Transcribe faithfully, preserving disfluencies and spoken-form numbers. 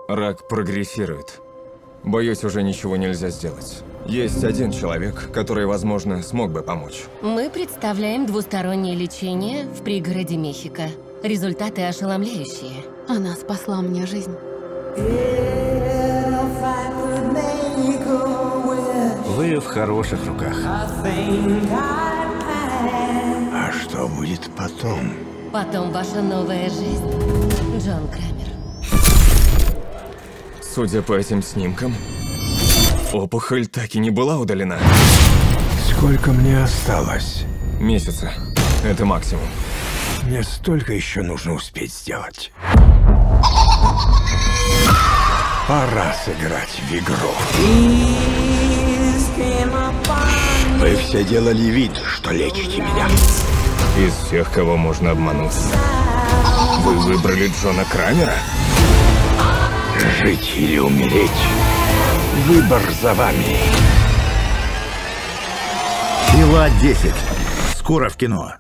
Рак прогрессирует. Боюсь, уже ничего нельзя сделать. Есть один человек, который, возможно, смог бы помочь. Мы представляем двустороннее лечение в пригороде Мехико. Результаты ошеломляющие. Она спасла мне жизнь. Вы в хороших руках. А что будет потом? Потом ваша новая жизнь, Джон Крамер. Судя по этим снимкам, опухоль так и не была удалена. Сколько мне осталось? Месяца. Это максимум. Мне столько еще нужно успеть сделать. Пора сыграть в игру. Вы все делали вид, что лечите меня. Из всех, кого можно обмануть, вы выбрали Джона Крамера? Жить или умереть. Выбор за вами. Пила десять. Скоро в кино.